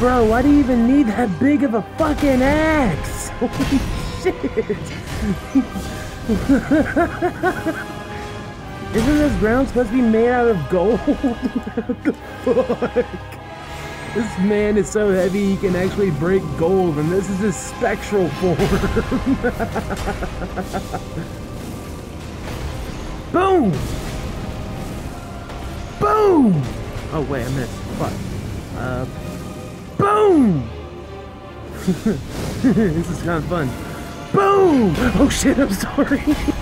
Bro, why do you even need that big of a fucking axe? Holy shit! Isn't this ground supposed to be made out of gold? What the fuck? This man is so heavy he can actually break gold, and this is his spectral form. Boom! Boom! Oh wait, I missed. Fuck. Boom! This is kind of fun. Boom! Oh shit, I'm sorry.